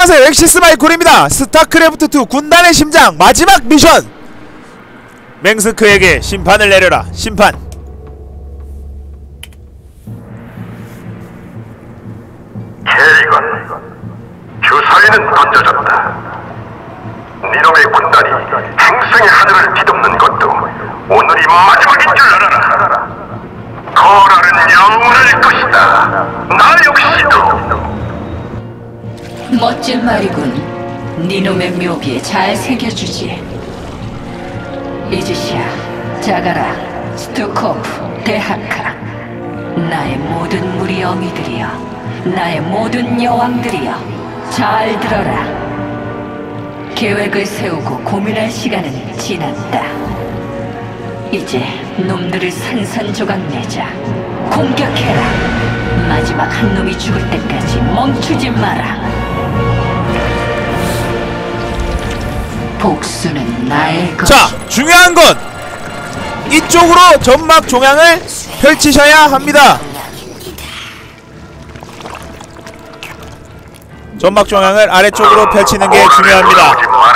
안녕하세요, 엑시스 마이콜입니다. 스타크래프트2 군단의 심장 마지막 미션! 맹스크에게 심판을 내려라. 심판. 캐리건, 주사위는 던져졌다. 니놈의 군단이 행성의 하늘을 뒤덮는 것도 오늘이 마지막인 줄 알아라. 거랄은 영원할 것이다. 나 역시도. 멋진 말이군. 니놈의 묘비에 잘 새겨주지. 이즈시아, 자가라, 스투코프, 데하카, 나의 모든 무리 어미들이여, 나의 모든 여왕들이여, 잘 들어라. 계획을 세우고 고민할 시간은 지났다. 이제 놈들을 산산조각 내자. 공격해라. 마지막 한 놈이 죽을 때까지 멈추지 마라. 복수는 나의 것. 자, 중요한 건 이쪽으로 점막 종양을 펼치셔야 합니다. 점막 종양을 아래쪽으로 펼치는 게 중요합니다.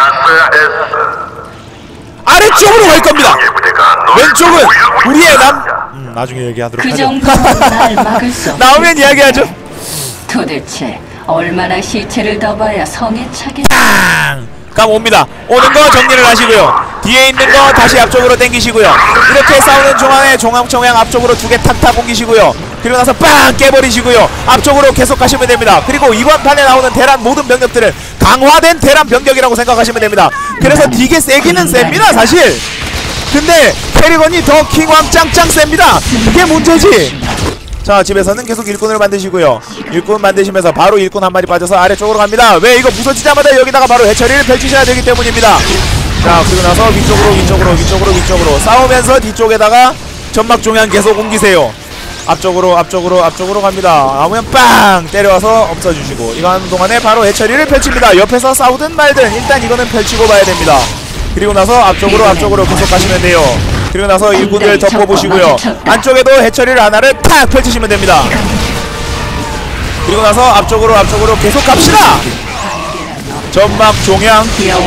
아래쪽으로 갈 겁니다. 왼쪽은 우리의 나중에 얘기하도록 그 하죠. 정도는 날 막을 수 없겠다. 나오면 이야기하죠. 도대체 얼마나 시체를 더 봐야 성에 차게. 감 옵니다. 오는 거 정리를 하시고요. 뒤에 있는 거 다시 앞쪽으로 당기시고요. 이렇게 싸우는 중앙에 종양 앞쪽으로 두 개 탁탁 옮기시고요. 그리고 나서 빵 깨버리시고요. 앞쪽으로 계속 가시면 됩니다. 그리고 이번 판에 나오는 대란 모든 병력들은 강화된 대란 병력이라고 생각하시면 됩니다. 그래서 되게 세기는 셉니다, 사실. 근데 캐리건이 더 킹왕 짱짱 셉니다. 그게 문제지. 자, 집에서는 계속 일꾼을 만드시고요. 일꾼 만드시면서 바로 일꾼 한 마리 빠져서 아래쪽으로 갑니다. 왜? 이거 부서지자마자 여기다가 바로 해처리를 펼치셔야 되기 때문입니다. 자, 그리고 나서 위쪽으로 싸우면서 뒤쪽에다가 점막 종양 계속 옮기세요. 앞쪽으로 갑니다. 나오면 빵 때려와서 없어주시고, 이거 하는 동안에 바로 해처리를 펼칩니다. 옆에서 싸우든 말든 일단 이거는 펼치고 봐야 됩니다. 그리고 나서 앞쪽으로 계속 가시면 돼요. 그리고 나서 일꾼들 덮어보시고요. 안쪽에도 해처리를 하나를 탁 펼치시면 됩니다. 그리고 나서 앞쪽으로 계속 갑시다. 점막 종양.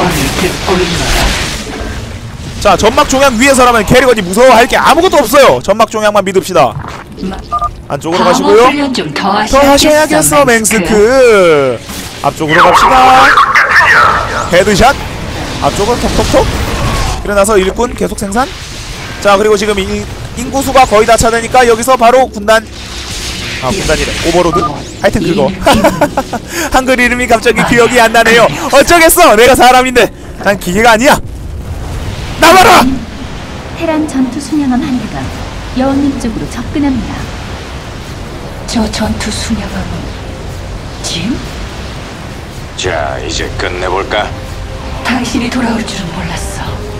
자, 점막 종양 위에서라면 캐리건이 무서워할 게 아무것도 없어요. 점막 종양만 믿읍시다. 안쪽으로 가시고요. 더 하셔야겠어, 맹스크. 앞쪽으로 갑시다. 헤드샷. 앞쪽으로 톡톡톡. 그러고 나서 일꾼 계속 생산. 자, 그리고 지금 인구수가 거의 다 차되니까 여기서 바로 군단이래. 오버로드? 하여튼 그거. 한글 이름이 갑자기 기억이 안 나네요. 어쩌겠어, 내가 사람인데. 난 기계가 아니야. 나와라! 테란 전투 순양함 한 대가 여왕님 쪽으로 접근합니다. 저 전투 순양함은 짐? 자, 이제 끝내볼까? 당신이 돌아올 줄은 몰랐어.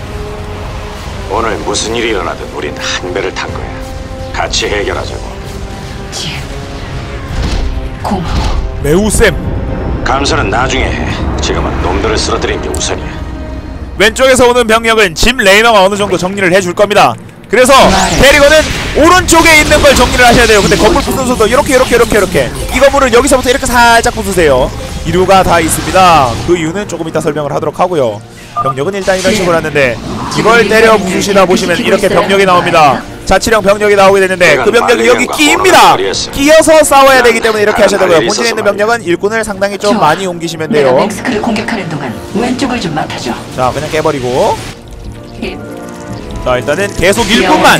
오늘 무슨 일이 일어나든 우린 한 배를 탄 거야. 같이 해결하자고. 짐, 고마워. 매우 쌤. 감사는 나중에 해. 지금은 놈들을 쓰러뜨린 게 우선이야. 왼쪽에서 오는 병력은 짐 레이너가 어느 정도 정리를 해줄 겁니다. 그래서 캐리건은 오른쪽에 있는 걸 정리를 하셔야 돼요. 근데 건물 부순서도 이렇게 이 건물을 여기서부터 이렇게 살짝 부수세요. 이유가 다 있습니다. 그 이유는 조금 이따 설명을 하도록 하고요. 병력은 일단 이런 식으로 하는데 이걸 때려 부수시다 보시면 이렇게 병력이 나옵니다. 자치령 병력이 나오게 되는데 그 병력이 여기 끼입니다. 끼어서 싸워야 되기 때문에 이렇게 하셔야 되고요. 본진에 있는 병력은 일꾼을 상당히 좀 많이 옮기시면 돼요. 내가 맹스크를 공격하는 동안 왼쪽을 좀 맡아줘. 자, 그냥 깨버리고. 자, 일단은 계속 일꾼만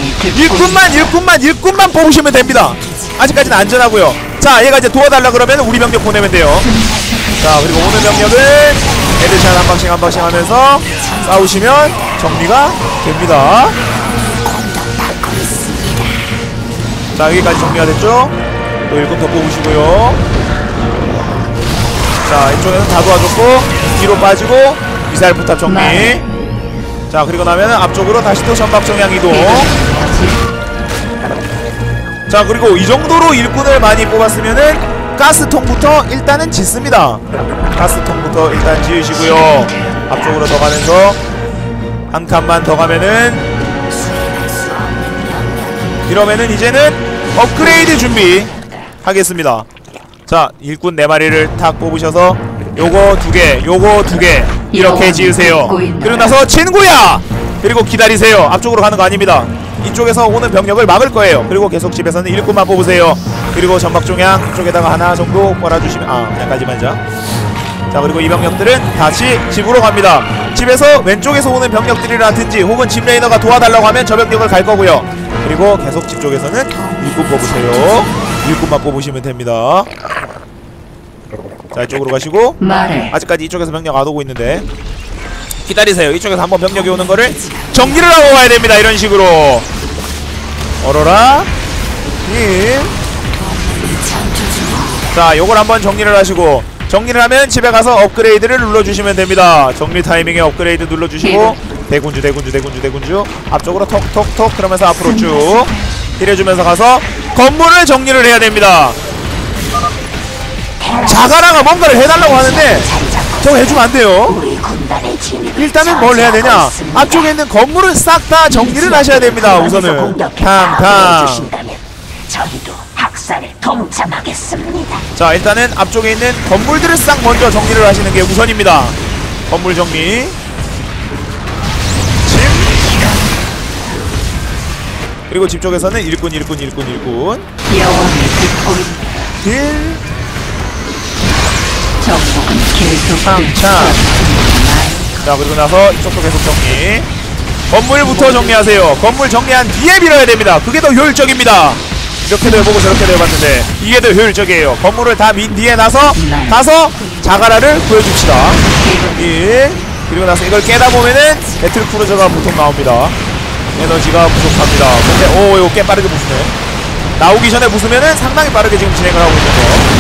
뽑으시면 됩니다. 아직까지는 안전하고요. 자, 얘가 이제 도와달라 그러면 우리 병력 보내면 돼요. 자, 그리고 오늘 병력은 헤드샷 한 방씩 하면서 싸우시면 정리가 됩니다. 자, 여기까지 정리가 됐죠? 또 일꾼 더 뽑으시고요. 자, 이쪽에는 다 도와줬고 뒤로 빠지고 미사일 포탑 정리. 자, 그리고 나면은 앞쪽으로 다시 또 점막 정량 이동. 자, 그리고 이 정도로 일꾼을 많이 뽑았으면은 가스통부터 일단은 짓습니다. 가스통부터 일단 지으시고요. 앞쪽으로 더 가면서 한 칸만 더 가면은, 이러면은 이제는 업그레이드 준비 하겠습니다. 자, 일꾼 4마리를 탁 뽑으셔서 요거 2개, 요거 2개 이렇게 지으세요. 그리고 나서 친구야! 그리고 기다리세요. 앞쪽으로 가는 거 아닙니다. 이쪽에서 오는 병력을 막을 거예요. 그리고 계속 집에서는 일꾼만 뽑으세요. 그리고 전박종양 쪽에다가 하나 정도 몰아주시면 그냥까지만 자 그리고 이 병력들은 다시 집으로 갑니다. 집에서 왼쪽에서 오는 병력들이라든지 혹은 집 레이너가 도와달라고 하면 저 병력을 갈 거고요. 그리고 계속 집 쪽에서는 일꾼 뽑으세요. 일꾼만 뽑으시면 됩니다. 자 이쪽으로 가시고 말해. 아직까지 이쪽에서 병력 안 오고 있는데 기다리세요. 이쪽에서 한번 병력이 오는 거를 정리를 하고 가야 됩니다. 이런 식으로 어로라 자 요걸 한번 정리를 하시고 정리를 하면 집에 가서 업그레이드를 눌러주시면 됩니다. 정리 타이밍에 업그레이드 눌러주시고 대군주 앞쪽으로 톡톡톡 그러면서 앞으로 쭉 힐해주면서 가서 건물을 정리를 해야 됩니다. 자가라가 뭔가를 해달라고 하는데 저거 해주면 안 돼요. 일단은 뭘 해야 되냐, 앞쪽에 있는 건물을 싹 다 정리를 하셔야 됩니다. 우선은 탕탕. 저희도 학살에 동참하겠습니다. 자 일단은 앞쪽에 있는 건물들을 싹 먼저 정리를 하시는 게 우선입니다. 건물 정리. 집. 그리고 집 쪽에서는 일꾼 여왕이 듣고 있다. 딜. 정복은 계속 탕창. 자 그리고 나서 이쪽도 계속 정리. 건물부터 정리하세요. 건물 정리한 뒤에 밀어야 됩니다. 그게 더 효율적입니다. 이렇게도 해보고 저렇게도 해봤는데 이게 더 효율적이에요. 건물을 다 민 뒤에 나서 가서 자가라를 구해줍시다. 예. 그리고 나서 이걸 깨다 보면은 배틀크루저가 보통 나옵니다. 에너지가 부족합니다. 근데 오 이거 꽤 빠르게 부수네. 나오기 전에 부수면은 상당히 빠르게 지금 진행을 하고 있는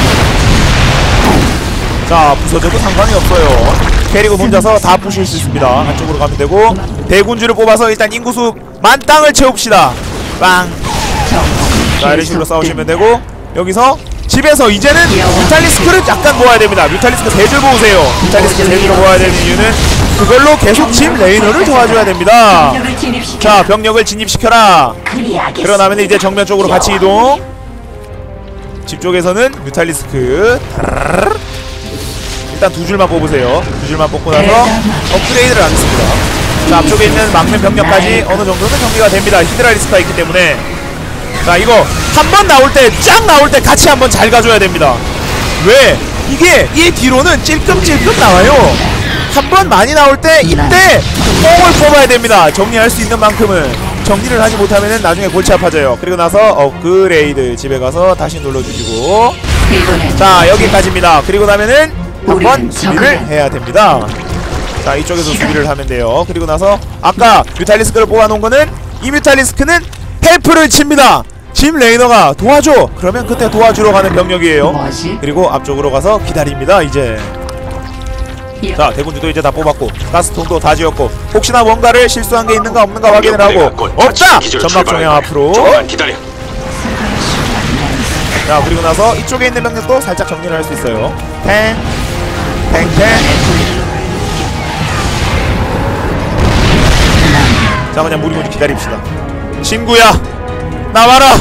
거. 자 부서져도 상관이 없어요. 캐리고 혼자서 다 부실 수 있습니다. 안쪽으로 가면 되고 대군주를 뽑아서 일단 인구수 만땅을 채웁시다. 빵. 자 이런 식으로 싸우시면 되고 여기서 집에서 이제는 뮤탈리스크를 약간 모아야 됩니다. 뮤탈리스크 3줄 모으세요. 뮤탈리스크 3줄을 모아야 되는 이유는 그걸로 계속 집 레이너를 도와줘야 됩니다. 자 병력을 진입시켜라. 그러나면 이제 정면 쪽으로 같이 이동. 집 쪽에서는 뮤탈리스크 일단 2줄만 뽑으세요. 2줄만 뽑고 나서 업그레이드를 하겠습니다. 자 앞쪽에 있는 막는 병력까지 어느 정도는 정리가 됩니다. 히드라리스크가 있기 때문에. 자 이거 한 번 나올 때 쫙 나올 때 같이 한번 잘 가줘야 됩니다. 왜? 이게 이 뒤로는 찔끔찔끔 나와요. 한 번 많이 나올 때 이때 뽕을 뽑아야 됩니다. 정리할 수 있는 만큼은. 정리를 하지 못하면은 나중에 골치 아파져요. 그리고 나서 업그레이드 집에 가서 다시 눌러주시고 자 여기까지입니다. 그리고 나면은 한번 수비를 해야 됩니다. 자 이쪽에서 수비를 하면 돼요. 그리고 나서 아까 뮤탈리스크를 뽑아놓은 거는 이 뮤탈리스크는 헬프를 칩니다. 집 레이너가 도와줘! 그러면 그때 도와주러 가는 병력이에요. 그리고 앞쪽으로 가서 기다립니다. 이제 자 대군주도 이제 다 뽑았고 가스통도 다 지었고 혹시나 뭔가를 실수한 게 있는가 없는가 확인을 하고 없다! 전막종양 앞으로. 자 그리고 나서 이쪽에 있는 병력도 살짝 정리를 할 수 있어요. 탱 자 그냥 무리무리 기다립시다. 친구야 나와라.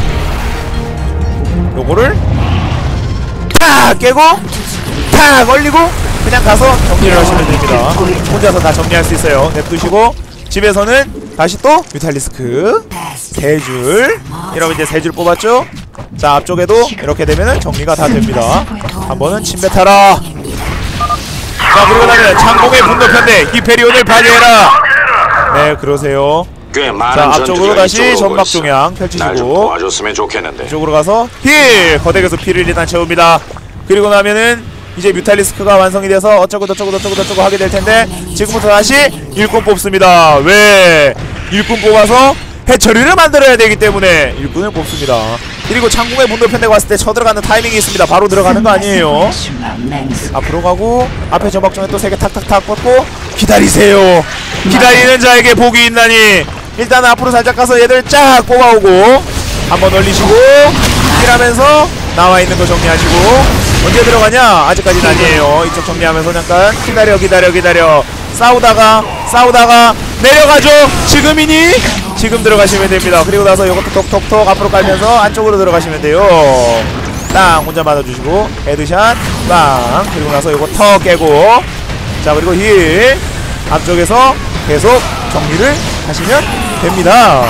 요거를 탁 깨고 탁 얼리고 그냥 가서 정리를 하시면 됩니다. 혼자서 다 정리할 수 있어요. 냅두시고 집에서는 다시 또 뮤탈리스크 3줄 이러면 이제 3줄 뽑았죠. 자 앞쪽에도 이렇게 되면은 정리가 다 됩니다. 한 번은 침뱉어라. 자 그리고 나면 창공의 분노편대 히페리온을 파괴해라. 네 그러세요. 자 앞쪽으로 다시 전막종양 펼치시고 도와줬으면 좋겠는데. 이쪽으로 가서 힐! 거덱에서 피를 일단 채웁니다. 그리고 나면은 이제 뮤탈리스크가 완성이 돼서 어쩌고 저쩌고 하게 될 텐데 지금부터 다시 일꾼 뽑습니다. 왜? 일꾼 뽑아서 해처리를 만들어야 되기 때문에 일꾼을 뽑습니다. 그리고 창궁의 분노편대가 왔을 때 쳐들어가는 타이밍이 있습니다. 바로 들어가는 거 아니에요. 앞으로 가고 앞에 전박종에 또 3개 탁탁탁 뻗고 기다리세요. 기다리는 자에게 복이 있나니. 일단 앞으로 살짝 가서 얘들 쫙 뽑아오고 한번 올리시고 힐하면서 나와있는 거 정리하시고 언제 들어가냐? 아직까지는 아니에요. 이쪽 정리하면서 잠깐 기다려 싸우다가 내려가죠. 지금이니? 지금 들어가시면 됩니다. 그리고 나서 이것도 톡톡톡 앞으로 깔면서 안쪽으로 들어가시면 돼요. 땅 혼자 맞아주시고 헤드샷 빵. 그리고 나서 요거 턱 깨고 자 그리고 힐 앞쪽에서 계속 정리를 하시면 됩니다.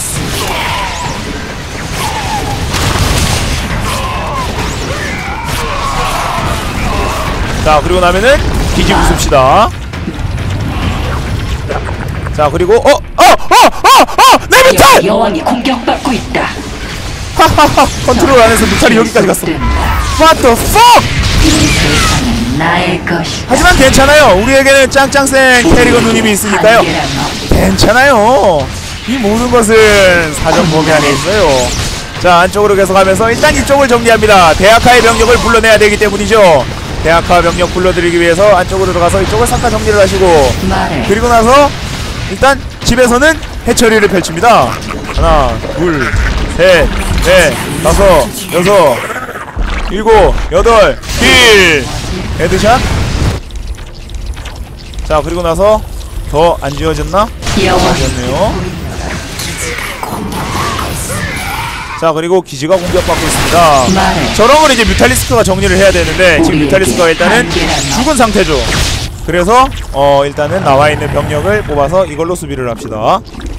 자 그리고 나면은 기지 부숩시다. 자 그리고 내 뮤탈! 여왕이 공격받고 있다. 하하하 컨트롤 안에서 뮤탈이 여기까지 갔어. What the fuck! 나의 것이다. 하지만 괜찮아요. 우리에게는 짱짱생 캐리건 누님이 있으니까요. 한계란 없다. 괜찮아요. 이 모든 것은 사전 범위 안에 있어요. 자 안쪽으로 계속 가면서 일단 이쪽을 정리합니다. 대학하의 병력을 불러내야 되기 때문이죠. 대학하 병력 불러들이기 위해서 안쪽으로 들어가서 이쪽을 싹 다 정리를 하시고 말해. 그리고 나서 일단 집에서는 해처리를 펼칩니다. 하나 둘 셋 넷 다섯 여섯 일곱 여덟 힐 헤드샷. 자 그리고 나서 더 안 지워졌나? 여왕이 지웠네요. 자 그리고 기지가 공격받고 있습니다. 말해. 저런 걸 이제 뮤탈리스크가 정리를 해야 되는데 지금 뮤탈리스크가 일단은 죽은 상태죠. 그래서 일단은 나와있는 병력을 뽑아서 이걸로 수비를 합시다.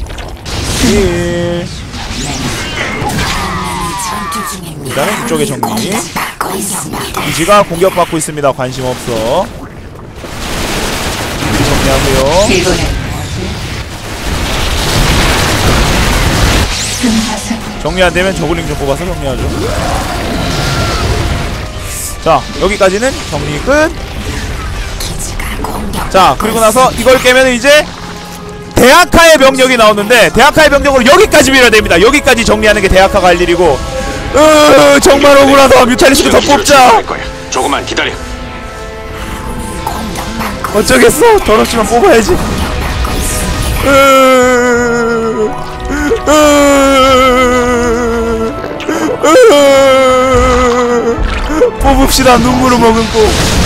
1 일단은 이쪽에 정리. 기지가 공격받고 있습니다. 관심 없어. 정리하고요. 이번엔 승사승. 정리 안되면 저글링 좀 뽑아서 정리하죠. 자 여기까지는 정리 끝. 자 그리고 나서 이걸 깨면 이제 대학하의 병력이 나오는데 대학하의 병력으로 여기까지 밀어야 됩니다. 여기까지 정리하는 게 대학하가 할 일이고 정말 억울하다. 뮤탈리스크 더 뽑자. 조금만 기다려. 어쩌겠어. 더럽지만 뽑아야지. 뽑읍시다. 눈물을 머금고.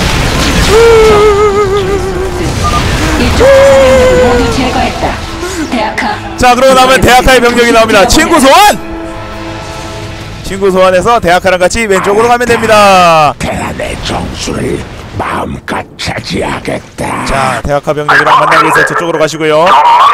이쪽 모두 제거했다. 대학하. 자 그러고 나면 대학하의 병력이 나옵니다. 친구 소환! 친구 소환해서 대학하랑 같이 왼쪽으로 가면 됩니다. 대란의 정수를 마음껏 차지하겠다. 자 대학하 병력이랑 만나기 위해서 저쪽으로 가시고요.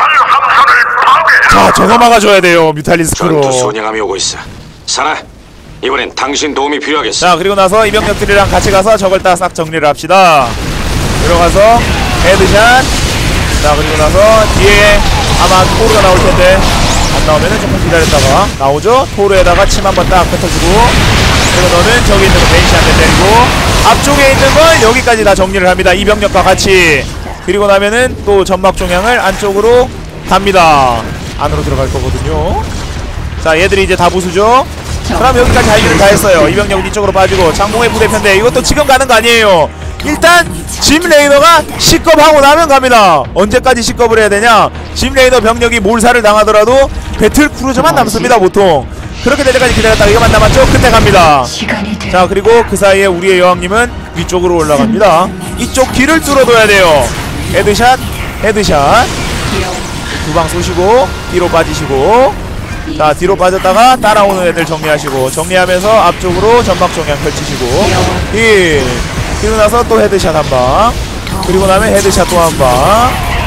자 저거 막아줘야 돼요. 뮤탈리스크로. 전투 순양함이 오고 있어. 사나, 이번엔 당신 도움이 필요하겠어. 자 그리고 나서 이 병력들이랑 같이 가서 저걸 다 싹 정리를 합시다. 들어가서 헤드샷. 자 그리고 나서 뒤에 아마 토르가 나올 텐데 안 나오면은 조금 기다렸다가 나오죠. 토르에다가 침 한번 딱 뱉어주고 그리고 너는 저기 있는 거 베이시 한 대 때리고 앞쪽에 있는 걸 여기까지 다 정리를 합니다. 이 병력과 같이. 그리고 나면은 또 점막 종양을 안쪽으로 갑니다. 안으로 들어갈 거거든요. 자 얘들이 이제 다 부수죠. 그럼 여기까지 할 일을 다 했어요. 이 병력은 이쪽으로 빠지고 장봉의 부대편인데 이것도 지금 가는 거 아니에요. 일단 짐 레이너가 식겁하고 나면 갑니다. 언제까지 식겁을 해야 되냐. 짐 레이너 병력이 몰살을 당하더라도 배틀 크루즈만 남습니다. 보통 그렇게 될 때까지 기다렸다가 이거만 남았죠. 그때 갑니다. 시간이 돼. 자 그리고 그 사이에 우리의 여왕님은 위쪽으로 올라갑니다. 이쪽 길을 뚫어둬야 돼요. 헤드샷 헤드샷 두 방 쏘시고 뒤로 빠지시고 자 뒤로 빠졌다가 따라오는 애들 정리하시고 정리하면서 앞쪽으로 전막 정량 펼치시고 1 그리고 나서 또 헤드샷 한방 그리고 나면 헤드샷 또 한방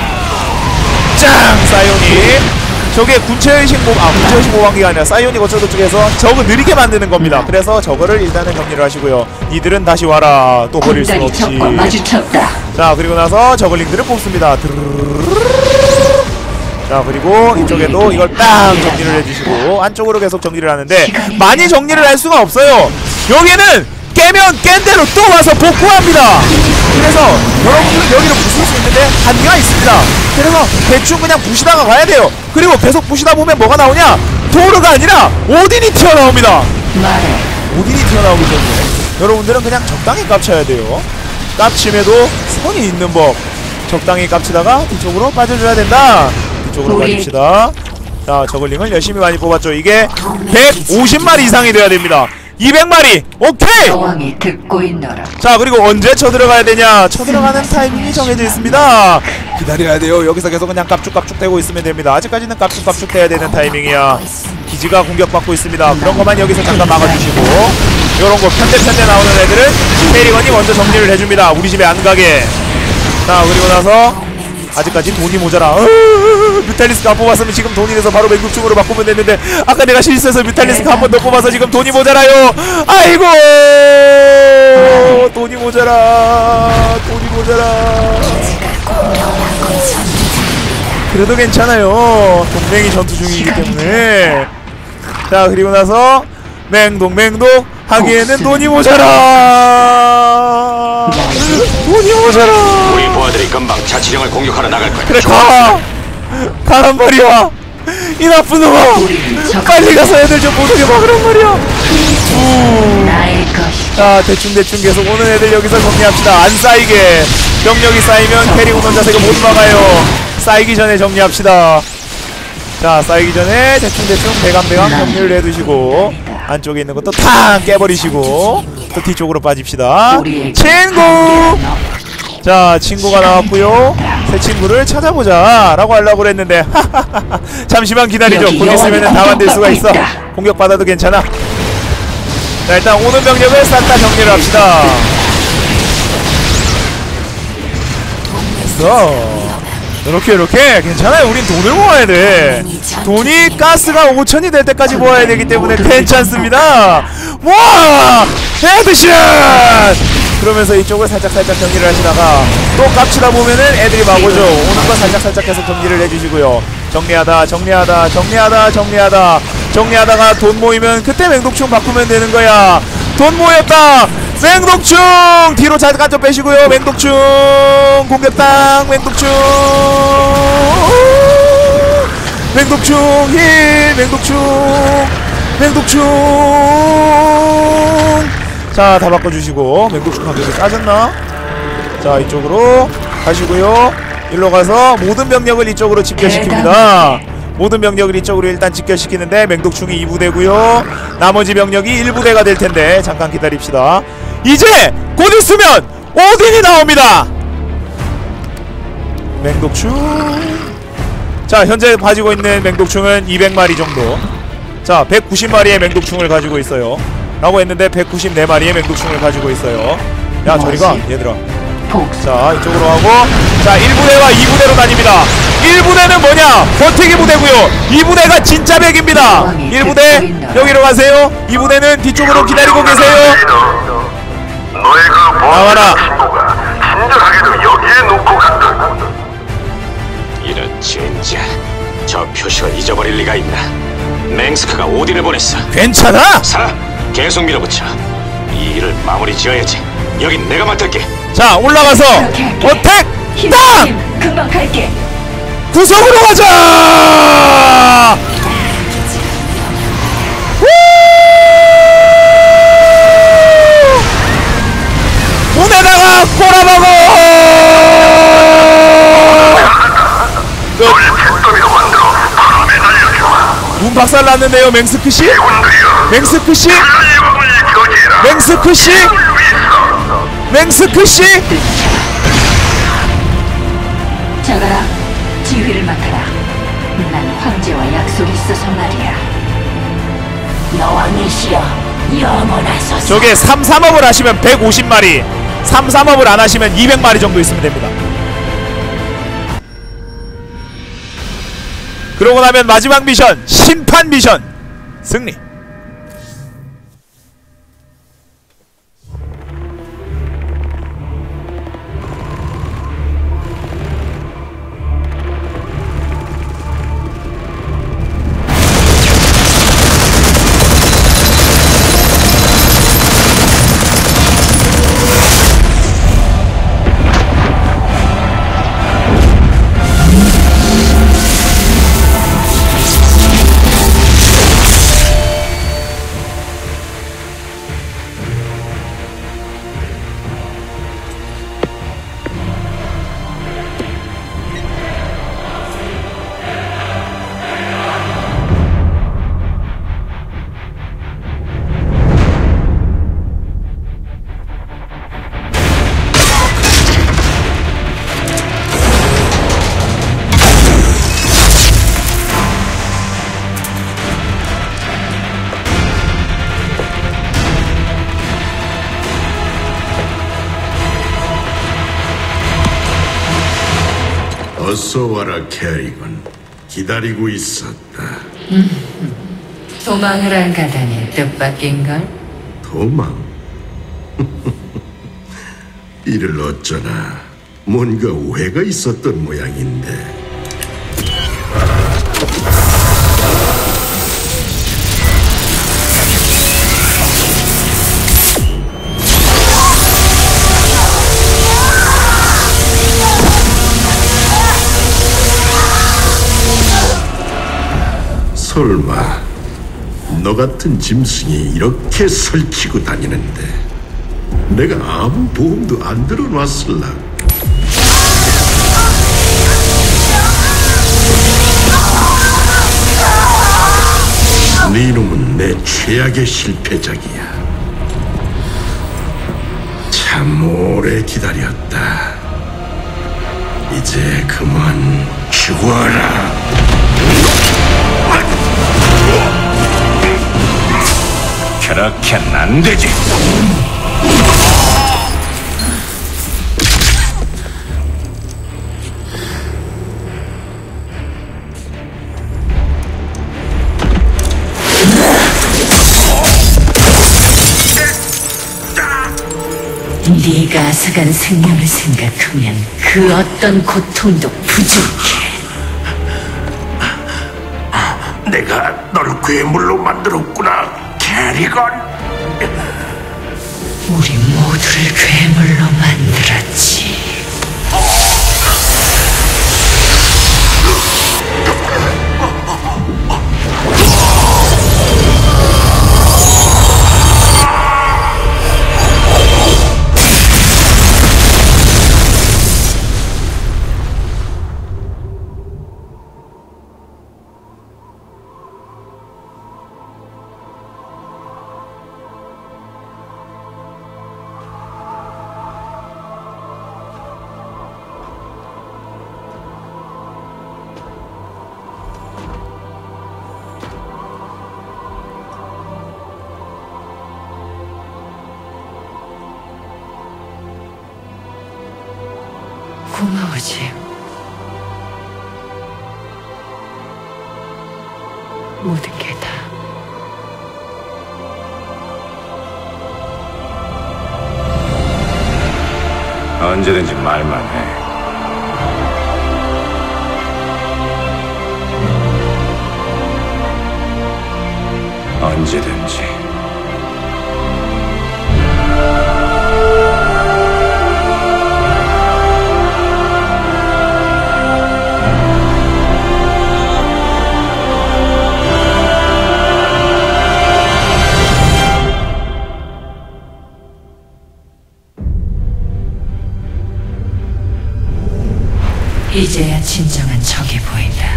짱! 사이오닉 저게 군체의식 군체의식 모방기가 아니라 사이오닉 어쩌고 쪽에서 저거 느리게 만드는 겁니다. 그래서 저거를 일단은 정리를 하시고요. 니들은 다시 와라. 또 버릴 순 군단이 없지. 적과 마주쳤다. 자 그리고 나서 저글링들을 뽑습니다. 자 그리고 이쪽에도 이걸 딱 정리를 해주시고 안쪽으로 계속 정리를 하는데 많이 정리를 할 수가 없어요. 여기는 깨면 깬 대로 또 와서 복구합니다. 그래서 여러분들은 여기를 부술 수 있는데 한계가 있습니다. 그래서 대충 그냥 부시다가 가야 돼요. 그리고 계속 부시다 보면 뭐가 나오냐, 도르가 아니라 오딘이 튀어나옵니다. 말해. 오딘이 튀어나오기 때문에 여러분들은 그냥 적당히 깝쳐야 돼요. 깝침에도 선이 있는 법. 적당히 깝치다가 뒤쪽으로 빠져줘야 된다. 뒤쪽으로 빠집시다. 자 저글링을 열심히 많이 뽑았죠. 이게 150마리 이상이 돼야 됩니다. 200마리 오케이. 여왕이 듣고 있노라. 자 그리고 언제 쳐들어가야 되냐, 쳐들어가는 타이밍이 정해져 있습니다. 기다려야 돼요. 여기서 계속 그냥 깝죽깝죽 대고 있으면 됩니다. 아직까지는 깝죽깝죽 대야 되는 타이밍이야. 기지가 공격받고 있습니다. 그런 것만 여기서 잠깐 막아주시고 요런거 편대편대 나오는 애들은 캐리건이 먼저 정리를 해줍니다. 우리 집에 안 가게. 자, 그리고 나서 아직까지 돈이 모자라. 뮤탈리스크 안 뽑았으면 지금 돈이 돼서 바로 맹독충으로 바꾸면 됐는데 아까 내가 실수해서 뮤탈리스크 한 번 더 뽑아서 지금 돈이 모자라요. 아이고, 돈이 모자라. 돈이 모자라. 그래도 괜찮아요. 동맹이 전투 중이기 때문에. 자, 그리고 나서 맹독 하기에는 돈이 모자라. 돈이 모자라. 우리 부하들이 금방 자치령을 공격하러 나갈 거야. 그래, 가란 말이야. 이 나쁜 놈아, 빨리 가서 애들 좀 못 오게 막으란 말이야. 나의 것이. 자, 대충 계속 오는 애들 여기서 정리합시다. 안 쌓이게. 병력이 쌓이면 캐리 운원 자세가 못 막아요. 쌓이기 전에 정리합시다. 자, 쌓이기 전에 대충 대강 정리를 해두시고 안쪽에 있는 것도 탕 깨버리시고 또 뒤쪽으로 빠집시다. 친구! 자, 친구가 나왔고요. 새 친구를 찾아보자 라고 하려고 그랬는데 잠시만 기다리죠. 곧 있으면 다 만들 수가 있어. 공격받아도 괜찮아. 자, 일단 오는 병력을 싹 다 정리를 합시다. 됐어. 이렇게 괜찮아요. 우린 돈을 모아야 돼. 돈이 가스가 5천이 될 때까지 모아야 되기 때문에 괜찮습니다. 모아! 헤드샷! 그러면서 이쪽을 살짝 정리를 하시다가 또 깝치다 보면은 애들이 막 오죠. 오는 거 살짝 계속 정리를 해주시고요. 정리하다가 돈 모이면 그때 맹독충 바꾸면 되는 거야. 돈 모였다! 맹독충! 뒤로 잠깐 좀 빼시고요. 맹독충! 공격당! 맹독충! 힐! 맹독충! 자, 다 바꿔주시고. 맹독충 가격이 싸졌나? 자, 이쪽으로 가시고요. 일로 가서 모든 병력을 이쪽으로 집결시킵니다. 모든 병력을 이쪽으로 일단 집결시키는데 맹독충이 2부대고요 나머지 병력이 1부대가 될텐데 잠깐 기다립시다. 이제 곧 있으면 오딘이 나옵니다. 맹독충. 자, 현재 가지고 있는 맹독충은 200마리 정도. 자, 190마리의 맹독충을 가지고 있어요 라고 했는데 194마리의 맹독충을 가지고 있어요. 야, 저리가 얘들아. 자, 이쪽으로 하고, 자, 1부대와 2부대로 나뉩니다. 1부대는 뭐냐? 버티기 부대고요 2부대가 진짜 백입니다. 1부대 여기로 가세요. 2부대는 뒤쪽으로 기다리고 계세요. 나와라. 이런 진짜. 저 표식을 잊어버릴 리가 있나? 맹스크가 오딘을 보냈어. 괜찮아? 살아, 계속 밀어붙여. 이 일을 마무리 지어야지. 여긴 내가 맡을게. 자, 올라가서 어택! 땅! 금방 갈게. 구석으로 가자! 문에다가 꼬라박어! 문 박살났는데요, 맹스크씨? 자가라, 지휘를 맡아라. 난 황제와 약속이 있어서 말이야. 여왕이시여 영원하소서. 저게 3-3업을 하시면 150마리 3-3업을 안 하시면 200마리 정도 있으면 됩니다. 그러고 나면 마지막 미션 심판 미션 승리. 어서 와라, 캐리건. 기다리고 있었다. 도망을 안 가다니 뜻밖인걸? 도망? 이를 어쩌나 뭔가 오해가 있었던 모양인데. 설마 너 같은 짐승이 이렇게 설치고 다니는데 내가 아무 보험도 안 들어놨을라. 네 놈은 내 최악의 실패작이야. 참 오래 기다렸다. 이제 그만 죽어라. 그렇게는 안 되지. 네가 앗아간 생명을 생각하면 그 어떤 고통도 부족해. 내가 널 괴물로 만들었구나, 캐리건. 우리 모두를 괴물로 만들었지. 고마워, 짐. 모든 게 다. 언제든지 말만 해. 언제든지. 이제야 진정한 적이 보인다.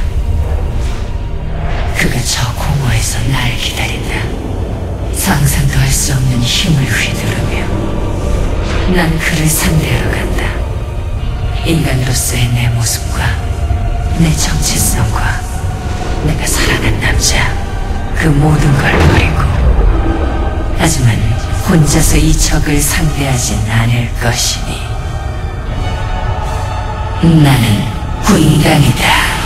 그가 저 공허에서 날 기다린다. 상상도 할 수 없는 힘을 휘두르며 난 그를 상대하러 간다. 인간으로서의 내 모습과 내 정체성과 내가 사랑한 남자, 그 모든 걸 버리고, 하지만 혼자서 이 적을 상대하진 않을 것이니 나는 군강이다.